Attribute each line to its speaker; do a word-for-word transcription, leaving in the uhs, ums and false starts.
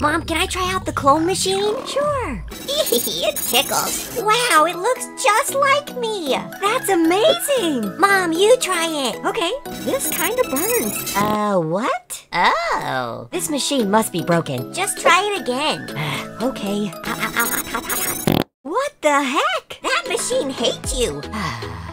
Speaker 1: Mom, can I try out the clone machine? Sure. It tickles. Wow, it looks just like me. That's amazing. Mom, you try it. Okay, this kind of burns. Uh, what? Oh. This machine must be broken. Just try it again. Okay. What the heck? That machine hates you.